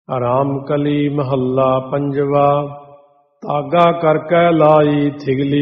राम कली महला पंजवा। धागा करके लाई थिगली,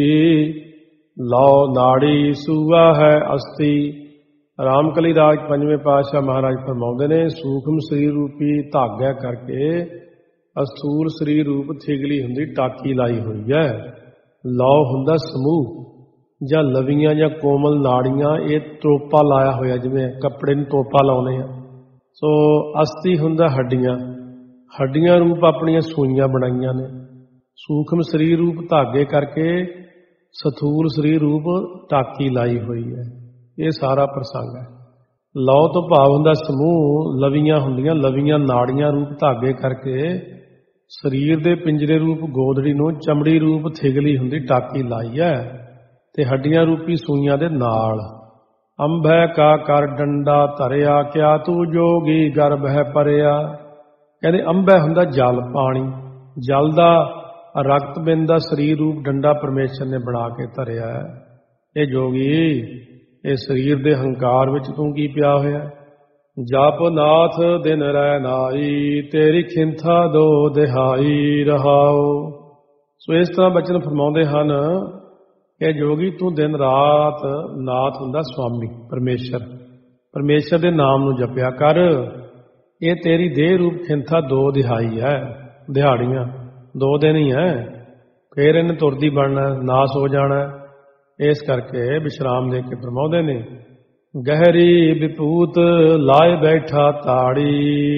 लो नाड़ी सूआ है अस्थि। रामकली राज पंजवें पातशाह महाराज फरमाउंदे ने, सूखम शरीर रूपी धागे करके अस्थूल शरीर रूप थिगली हुंदी टाकी लाई हुई है। लौ हुंदा समूह ਜਾਂ ਲਵੀਆਂ ਜਾਂ ਕੋਮਲ ਨਾੜੀਆਂ, ਇਹ ਟੋਪਾ ਲਾਇਆ ਹੋਇਆ ਜਿਵੇਂ ਕੱਪੜੇ ਨੂੰ ਟੋਪਾ ਲਾਉਨੇ ਆ। ਸੋ ਅਸਥੀ ਹੁੰਦਾ ਹੱਡੀਆਂ, ਹੱਡੀਆਂ ਰੂਪ ਆਪਣੀਆਂ ਸੂਈਆਂ ਬਣਾਈਆਂ ਨੇ। ਸੂਖਮ ਸਰੀਰ ਰੂਪ ਧਾਗੇ ਕਰਕੇ ਸਥੂਲ ਸਰੀਰ ਰੂਪ ਟਾਕੀ ਲਾਈ ਹੋਈ ਹੈ। ਇਹ ਸਾਰਾ ਪ੍ਰਸੰਗ ਹੈ। ਲੌ ਤੋਂ ਭਾਵ ਹੁੰਦਾ ਸਮੂਹ, ਲਵੀਆਂ ਹੁੰਦੀਆਂ, ਲਵੀਆਂ ਨਾੜੀਆਂ ਰੂਪ ਧਾਗੇ ਕਰਕੇ ਸਰੀਰ ਦੇ ਪਿੰਜਰੇ ਰੂਪ ਗੋਦੜੀ ਨੂੰ ਚਮੜੀ ਰੂਪ ਥਿਗਲੀ ਹੁੰਦੀ ਟਾਕੀ ਲਾਈ ਹੈ ਤੇ ਹੱਡੀਆਂ ਰੂਪੀ ਸੂਈਆਂ ਦੇ ਨਾਲ। ਅੰਭੈ ਕਾ ਕਰ ਡੰਡਾ ਧਰਿਆ, ਕਿਆ ਤੂੰ ਜੋਗੀ ਗਰਭ ਹੈ ਭਰਿਆ। ਕਹਿੰਦੇ ਅੰਭੈ ਹੁੰਦਾ ਜਲ, ਪਾਣੀ, ਜਲ ਦਾ ਰਕਤ ਬਿੰਦ ਦਾ ਸਰੀਰ ਰੂਪ ਡੰਡਾ ਪਰਮੇਸ਼ਰ ਨੇ ਬਣਾ ਕੇ ਧਰਿਆ ਹੈ। ਇਹ ਜੋਗੀ, ਇਹ ਸਰੀਰ ਦੇ ਹੰਕਾਰ ਵਿੱਚ ਤੂੰ ਕੀ ਪਿਆ ਹੋਇਆ। ਜਪ ਨਾਥ ਦਿਨ ਰਹਿ ਨਾਈ, ਤੇਰੀ ਖਿੰਥਾ ਦੋ ਦਿਹਾਈ ਰਹਾਓ। ਸੋ ਇਸ ਤਰ੍ਹਾਂ ਬਚਨ ਫਰਮਾਉਂਦੇ ਹਨ, ਇਹ ਜੋਗੀ ਤੂੰ ਦਿਨ ਰਾਤ, ਨਾਥ ਹੁੰਦਾ ਸੁਆਮੀ ਪਰਮੇਸ਼ਰ, ਪਰਮੇਸ਼ਰ ਦੇ ਨਾਮ ਨੂੰ ਜਪਿਆ ਕਰ। ਇਹ ਤੇਰੀ ਦੇਹ ਰੂਪ ਖਿੰਥਾ ਦੋ ਦਿਹਾਈ ਹੈ, ਦਿਹਾੜੀਆਂ 2 ਦਿਨ ਹੀ ਹੈ, ਫੇਰ ਇਹਨੇ ਤੁਰਦੀ ਬਣਨਾ, ਨਾਸ ਹੋ ਜਾਣਾ। ਇਸ ਕਰਕੇ ਵਿਸ਼ਰਾਮ ਦੇ ਕੇ ਫਰਮਾਉਂਦੇ ਨੇ, ਗਹਿਰੀ ਵਿਭੂਤ ਲਾਏ ਬੈਠਾ ਤਾੜੀ,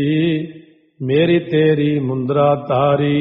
ਮੇਰੀ ਤੇਰੀ ਮੁੰਦਰਾ ਤਾਰੀ।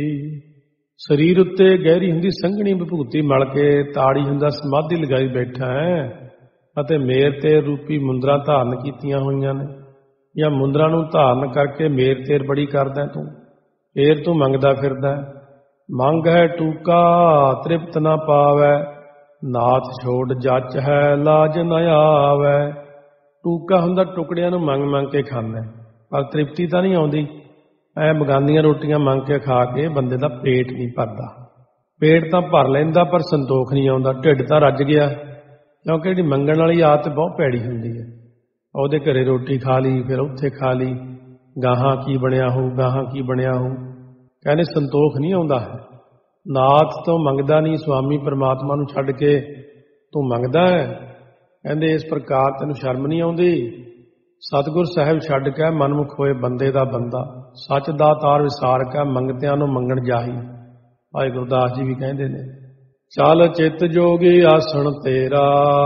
ਸਰੀਰ ਉੱਤੇ ਗਹਿਰੀ ਹੁੰਦੀ ਸੰਘਣੀ ਵਿਭੂਤੀ ਮਲ ਕੇ, ਤਾੜੀ ਹੁੰਦਾ ਸਮਾਧੀ ਲਗਾਈ ਬੈਠਾ ਹੈ ਅਤੇ ਮੇਰ ਤੇਰ ਰੂਪੀ ਮੁੰਦਰਾ ਧਾਰਨ ਕੀਤੀਆਂ ਹੋਈਆਂ ਨੇ। ਜਾਂ ਮੁੰਦਰਾ ਨੂੰ ਧਾਰਨ ਕਰਕੇ ਮੇਰ ਤੇਰ ਬੜੀ ਕਰਦਾ ਤੂੰ, ਫੇਰ ਤੂੰ ਮੰਗਦਾ ਫਿਰਦਾ। ਮੰਗ ਹੈ ਟੂਕਾ ਤ੍ਰਿਪਤ ਨਾ ਪਾਵੈ, ਨਾਥ ਛੋੜ ਜੱਚ ਹੈ ਲਾਜ ਨਾ ਆਵੈ। ਟੂਕਾ ਹੁੰਦਾ ਟੁਕੜਿਆਂ ਨੂੰ ਮੰਗ ਮੰਗ ਕੇ ਖਾਂਦਾ, ਪਰ ਤ੍ਰਿਪਤੀ ਤਾਂ ਨਹੀਂ ਆਉਂਦੀ। ਐ ਬਗਾਨੀਆਂ ਰੋਟੀਆਂ ਮੰਗ ਕੇ ਖਾ ਕੇ ਬੰਦੇ ਦਾ ਪੇਟ ਨਹੀਂ ਭਰਦਾ। ਪੇਟ ਤਾਂ ਭਰ ਲੈਂਦਾ ਪਰ ਸੰਤੋਖ ਨਹੀਂ ਆਉਂਦਾ, ਢਿੱਡ ਤਾਂ ਰੱਜ ਗਿਆ। ਕਿਉਂਕਿ ਜਿਹੜੀ ਮੰਗਣ ਵਾਲੀ ਆਦਤ ਬਹੁਤ ਭੈੜੀ ਹੁੰਦੀ ਹੈ। ਉਹਦੇ ਘਰੇ ਰੋਟੀ ਖਾ ਲਈ, ਫਿਰ ਉੱਥੇ ਖਾ ਲਈ, ਗਾਹਾਂ ਕੀ ਬਣਿਆ ਹੋਊ, ਗਾਹਾਂ ਕੀ ਬਣਿਆ ਹੋਊ। ਕਹਿੰਦੇ ਸੰਤੋਖ ਨਹੀਂ ਆਉਂਦਾ ਹੈ। ਨਾਥ ਤੋਂ ਮੰਗਦਾ ਨਹੀਂ, ਸੁਆਮੀ ਪਰਮਾਤਮਾ ਨੂੰ ਛੱਡ ਕੇ ਤੂੰ ਮੰਗਦਾ ਹੈ। ਕਹਿੰਦੇ ਇਸ ਪ੍ਰਕਾਰ ਤੈਨੂੰ ਸ਼ਰਮ ਨਹੀਂ ਆਉਂਦੀ। ਸਤਿਗੁਰ ਸਾਹਿਬ ਛੱਡ ਕੇ ਮਨਮੁਖ ਹੋਏ ਬੰਦੇ ਦਾ ਬੰਦਾ, ਸੱਚ ਦਾ ਤਾਰ ਵਿਸਾਰ ਕੇ ਮੰਗਤਿਆਂ ਨੂੰ ਮੰਗਣ ਜਾਹੀ। ਭਾਈ ਗੁਰਦਾਸ ਜੀ ਵੀ ਕਹਿੰਦੇ ਨੇ, ਚੱਲ ਚਿੱਤ ਜੋਗੀ ਆਸਣ ਤੇਰਾ,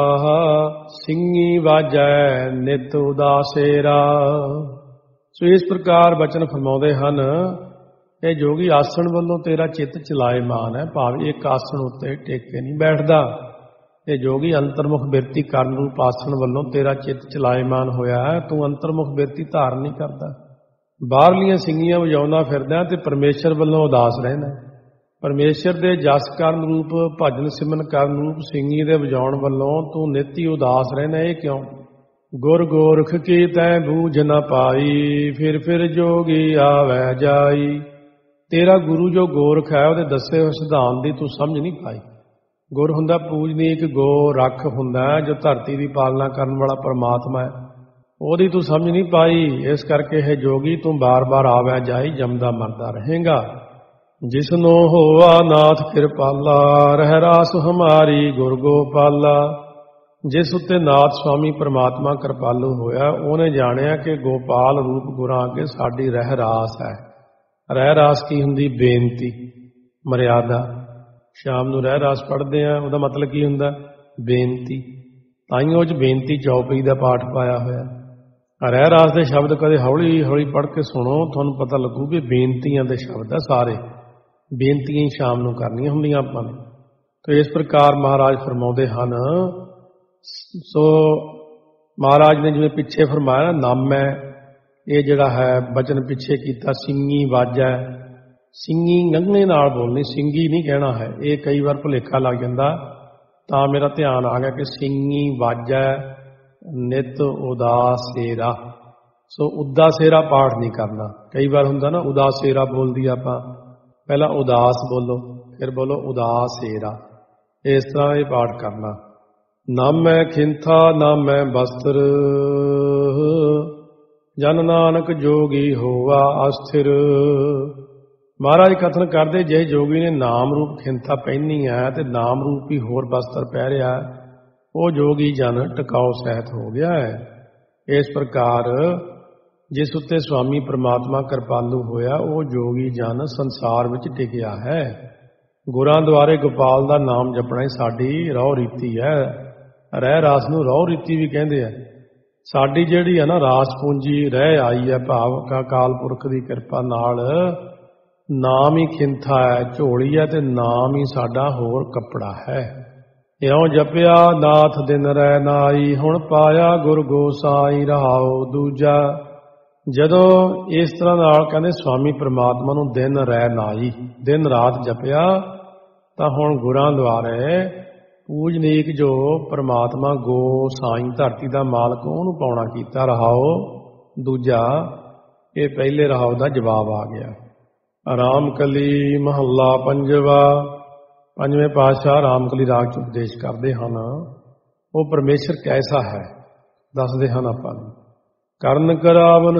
ਸਿੰਘੀ ਵਾਜੈ ਨਿਤ ਉਦਾਸੇਰਾ। ਸੋ ਇਸ ਪ੍ਰਕਾਰ ਬਚਨ ਫਰਮਾਉਂਦੇ ਹਨ, ਇਹ ਜੋਗੀ ਆਸਣ ਵੱਲੋਂ ਤੇਰਾ ਚਿੱਤ ਚਲਾਇਮਾਨ ਹੈ, ਭਾਵ ਇੱਕ ਆਸਣ ਉੱਤੇ ਟੇਕੇ ਨਹੀਂ ਬੈਠਦਾ। ਇਹ ਜੋਗੀ ਅੰਤਰਮੁਖ ਬਿਰਤੀ ਕਰਨ ਰੂਪ ਆਸਣ ਵੱਲੋਂ ਤੇਰਾ ਚਿੱਤ ਚਲਾਇਮਾਨ ਹੋਇਆ ਹੈ, ਤੂੰ ਅੰਤਰਮੁਖ ਬਿਰਤੀ ਧਾਰਨ ਨਹੀਂ ਕਰਦਾ। ਬਾਹਰਲੀਆਂ ਸਿੰਗੀਆਂ ਵਜਾਉਂਦਾ ਫਿਰਦਾ ਤੇ ਪਰਮੇਸ਼ਰ ਵੱਲੋਂ ਉਦਾਸ ਰਹਿੰਦਾ। ਪਰਮੇਸ਼ਰ ਦੇ ਜਸ ਕਰਨ ਰੂਪ, ਭਜਨ ਸਿਮਰਨ ਕਰਨ ਰੂਪ ਸਿੰਗੀ ਦੇ ਵਜਾਉਣ ਵੱਲੋਂ ਤੂੰ ਨਿਤ ਹੀ ਉਦਾਸ ਰਹਿੰਦਾ। ਇਹ ਕਿਉਂ? ਗੁਰ ਗੋਰਖ ਕੀ ਤੈ ਬੂਝ ਨਾ ਪਾਈ, ਫਿਰ ਜੋਗੀ ਆਵੈ ਜਾਈ। ਤੇਰਾ ਗੁਰੂ ਜੋ ਗੋਰਖ ਹੈ, ਉਹਦੇ ਦੱਸੇ ਹੋਏ ਸਿਧਾਂਤ ਦੀ ਤੂੰ ਸਮਝ ਨਹੀਂ ਪਾਈ। ਗੁਰ ਹੁੰਦਾ ਪੂਜਨੀਕ, ਗੋ ਰੱਖ ਹੁੰਦਾ ਜੋ ਧਰਤੀ ਦੀ ਪਾਲਣਾ ਕਰਨ ਵਾਲਾ ਪਰਮਾਤਮਾ ਹੈ, ਉਹਦੀ ਤੂੰ ਸਮਝ ਨਹੀਂ ਪਾਈ। ਇਸ ਕਰਕੇ ਇਹ ਜੋਗੀ ਤੂੰ ਬਾਰ-ਬਾਰ ਆਵੈ ਜਾਈ, ਜਮਦਾ ਮਰਦਾ ਰਹੇਗਾ। ਜਿਸਨੋ ਹੋਆ ਨਾਥ ਕਿਰਪਾਲਾ, ਰਹਿ ਰਾਸ ਹਮਾਰੀ ਗੁਰ ਗੋਪਾਲਾ। ਜਿਸ ਉੱਤੇ ਨਾਥ ਸੁਆਮੀ ਪਰਮਾਤਮਾ ਕਿਰਪਾਲੂ ਹੋਇਆ, ਉਹਨੇ ਜਾਣਿਆ ਕਿ ਗੋਪਾਲ ਰੂਪ ਗੁਰਾਂ ਅੱਗੇ ਸਾਡੀ ਰਹਿ ਰਾਸ ਹੈ। ਰਹਿ ਰਾਸ ਕੀ ਹੁੰਦੀ? ਬੇਨਤੀ, ਮਰਿਆਦਾ। ਸ਼ਾਮ ਨੂੰ ਰਹਿ ਰਾਸ ਪੜ੍ਹਦੇ ਆ, ਉਹਦਾ ਮਤਲਬ ਕੀ ਹੁੰਦਾ? ਬੇਨਤੀ। ਤਾਈਓ 'ਚ ਬੇਨਤੀ ਚੌਪਈ ਦਾ ਪਾਠ ਪਾਇਆ ਹੋਇਆ। ਰਹਿ ਰਾਸ ਦੇ ਸ਼ਬਦ ਕਦੇ ਹੌਲੀ ਹੌਲੀ ਪੜ੍ਹ ਕੇ ਸੁਣੋ, ਤੁਹਾਨੂੰ ਪਤਾ ਲੱਗੂ ਕਿ ਬੇਨਤੀਆਂ ਦੇ ਸ਼ਬਦ ਆ ਸਾਰੇ। ਬੇਨਤੀਆਂ ਹੀ ਸ਼ਾਮ ਨੂੰ ਕਰਨੀਆਂ ਹੁੰਦੀਆਂ ਆਪਾਂ ਨੇ। ਤਾਂ ਇਸ ਪ੍ਰਕਾਰ ਮਹਾਰਾਜ ਫਰਮਾਉਂਦੇ ਹਨ। ਸੋ ਮਹਾਰਾਜ ਨੇ ਜਿਵੇਂ ਪਿੱਛੇ ਫਰਮਾਇਆ, ਨਾਮੈ, ਇਹ ਜਿਹੜਾ ਹੈ ਬਚਨ ਪਿੱਛੇ ਕੀਤਾ, ਸਿੰਘੀ ਵਾਜੈ। ਸਿੰਘੀ ਗੰਘੇ ਨਾਲ ਬੋਲਣੀ, ਸਿੰਘੀ ਨਹੀਂ ਕਹਿਣਾ ਹੈ। ਇਹ ਕਈ ਵਾਰ ਭੁਲੇਖਾ ਲੱਗ ਜਾਂਦਾ, ਤਾਂ ਮੇਰਾ ਧਿਆਨ ਆ ਗਿਆ ਕਿ ਸਿੰਘੀ ਵਾਜੈ ਨਿਤ ਉਦਾਸੇਰਾ। ਸੋ ਉਦਾਸੇਰਾ ਪਾਠ ਨਹੀਂ ਕਰਨਾ। ਕਈ ਵਾਰ ਹੁੰਦਾ ਨਾ ਉਦਾਸੇਰਾ ਬੋਲਦੀ ਆਪਾਂ, ਪਹਿਲਾਂ ਉਦਾਸ ਬੋਲੋ, ਫਿਰ ਬੋਲੋ ਉਦਾਸੇਰਾ। ਇਸ ਤਰ੍ਹਾਂ ਇਹ ਪਾਠ ਕਰਨਾ। ਨਾਮੈ ਖਿੰਥਾ ਨਾਮੈ ਬਸਤਰ, ਜਨ ਨਾਨਕ ਜੋਗੀ ਹੋਵਾ ਅਸਥਿਰ। ਮਹਾਰਾਜ ਕਥਨ ਕਰਦੇ, ਜੇ ਜੋਗੀ ਨੇ ਨਾਮ ਰੂਪ ਖਿੰਥਾ ਪਹਿਨੀ ਹੈ ਤੇ ਨਾਮ ਰੂਪੀ ਹੋਰ ਬਸਤਰ ਪਹਿ ਰਿਹਾ, ਉਹ ਜੋਗੀ ਜਨ ਟਿਕਾਉ ਸਹਿਤ ਹੋ ਗਿਆ ਹੈ। ਇਸ ਪ੍ਰਕਾਰ ਜਿਸ ਉੱਤੇ ਸੁਆਮੀ ਪ੍ਰਮਾਤਮਾ ਕਿਰਪਾਲੂ ਹੋਇਆ, ਉਹ ਜੋਗੀ ਜਨ ਸੰਸਾਰ ਵਿੱਚ ਟਿਕਿਆ ਹੈ। ਗੁਰਾਂ ਦੁਆਰੇ ਗੋਪਾਲ ਦਾ ਨਾਮ ਜਪਣਾ ਹੀ ਸਾਡੀ ਰਹੁ ਰੀਤੀ ਹੈ। ਰਹਿ ਰਾਸ ਨੂੰ ਰਹੁ ਰੀਤੀ ਵੀ ਕਹਿੰਦੇ ਆ। ਸਾਡੀ ਜਿਹੜੀ ਹੈ ਨਾ ਰਾਸ ਪੂੰਜੀ ਰਹਿ ਆਈ ਹੈ, ਭਾਵ ਅਕਾਲ ਪੁਰਖ ਦੀ ਕਿਰਪਾ ਨਾਲ ਨਾਮ ਹੀ ਖਿੰਥਾ ਹੈ, ਝੋਲੀ ਹੈ, ਤੇ ਨਾਮ ਹੀ ਸਾਡਾ ਹੋਰ ਕੱਪੜਾ ਹੈ। ਇਉਂ ਜਪਿਆ ਨਾਥ ਦਿਨ ਰਹਿ ਨਾਈ, ਹੁਣ ਪਾਇਆ ਗੁਰ ਗੋਸਾਈ ਰਹਾਉ ਦੂਜਾ। ਜਦੋਂ ਇਸ ਤਰ੍ਹਾਂ ਨਾਲ ਕਹਿੰਦੇ ਸੁਆਮੀ ਪ੍ਰਮਾਤਮਾ ਨੂੰ ਦਿਨ ਰਹਿ ਨਾਈ, ਦਿਨ ਰਾਤ ਜਪਿਆ, ਤਾਂ ਹੁਣ ਗੁਰਾਂ ਦੁਆਰੇ ਪੂਜਨੀਕ ਜੋ ਪ੍ਰਮਾਤਮਾ ਗੋਸਾਈ ਧਰਤੀ ਦਾ ਮਾਲਕ, ਉਹਨੂੰ ਪਾਉਣਾ ਕੀਤਾ ਰਹਾਉ ਦੂਜਾ। ਇਹ ਪਹਿਲੇ ਰਹਾਉ ਦਾ ਜਵਾਬ ਆ ਗਿਆ। ਰਾਮਕਲੀ ਮਹੱਲਾ ਪੰਜਵਾ। ਪੰਜਵੇਂ ਪਾਤਸ਼ਾਹ ਰਾਮਕਲੀ ਰਾਗ 'ਚ ਉਪਦੇਸ਼ ਕਰਦੇ ਹਨ। ਉਹ ਪਰਮੇਸ਼ਰ ਕੈਸਾ ਹੈ ਦੱਸਦੇ ਹਨ ਆਪਾਂ ਨੂੰ। ਕਰਨ ਕਰਾਵਨ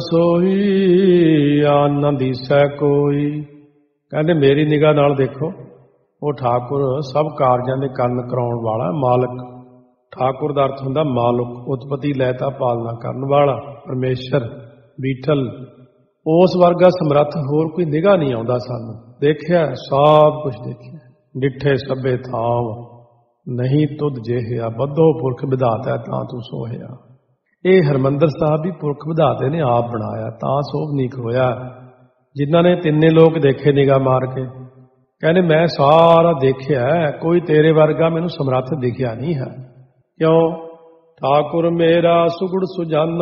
ਸੋਹੀ ਆਨ ਨਾ ਦੀਸੈ ਕੋਈ। ਕਹਿੰਦੇ ਮੇਰੀ ਨਿਗਾਹ ਨਾਲ ਦੇਖੋ, ਉਹ ਠਾਕੁਰ ਸਭ ਕਾਰਜਾਂ ਦੇ ਕਰਨ ਕਰਾਉਣ ਵਾਲਾ ਮਾਲਕ। ਠਾਕੁਰ ਦਾ ਅਰਥ ਹੁੰਦਾ ਮਾਲਕ, ਉਤਪਤੀ ਲੈਤਾ ਪਾਲਣਾ ਕਰਨ ਵਾਲਾ ਪਰਮੇਸ਼ਰ ਬੀਠਲ। ਉਸ ਵਰਗਾ ਸਮਰੱਥ ਹੋਰ ਕੋਈ ਨਿਗਾਹ ਨਹੀਂ ਆਉਂਦਾ ਸਾਨੂੰ। ਦੇਖਿਆ ਸਭ ਕੁਝ ਦੇਖਿਆ, ਡਿੱਠੇ ਸਭੇ ਥਾਵ ਨਹੀਂ ਤੁਧ ਜਿਹਿਆ, ਬੱਧੋ ਪੁਰਖ ਵਿਧਾਤਾ ਤਾਂ ਤੂੰ ਸੋਹਿਆ। ਇਹ ਹਰਿਮੰਦਰ ਸਾਹਿਬ ਵੀ ਪੁਰਖ ਵਿਧਾਤੇ ਨੇ ਆਪ ਬਣਾਇਆ, ਤਾਂ ਸੋਭਨੀਕ ਹੋਇਆ। ਜਿਨ੍ਹਾਂ ਨੇ ਤਿੰਨੇ ਲੋਕ ਦੇਖੇ ਨਿਗਾਹ ਮਾਰ ਕੇ, ਕਹਿੰਦੇ ਮੈਂ ਸਾਰਾ ਦੇਖਿਆ, ਕੋਈ ਤੇਰੇ ਵਰਗਾ ਮੈਨੂੰ ਸਮਰੱਥ ਦਿਖਿਆ ਨਹੀਂ ਹੈ। ਕਿਉਂ? ਠਾਕੁਰ ਮੇਰਾ ਸੁਗੜ ਸੁਜਾਨਾ,